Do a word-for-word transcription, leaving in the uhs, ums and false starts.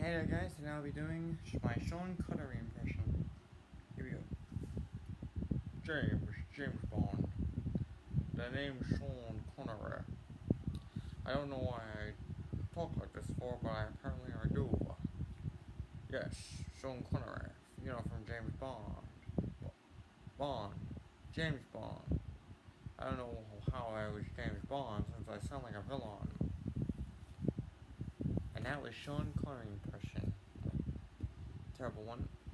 Hey there guys, today I'll be doing my Sean Connery impression. Here we go. James, James Bond. The name's Sean Connery. I don't know why I talk like this for, but I apparently I do. Yes, Sean Connery. You know, from James Bond. Bond. James Bond. I don't know how I was James Bond since I sound like a villain. And that was Sean Connery impression. Terrible one.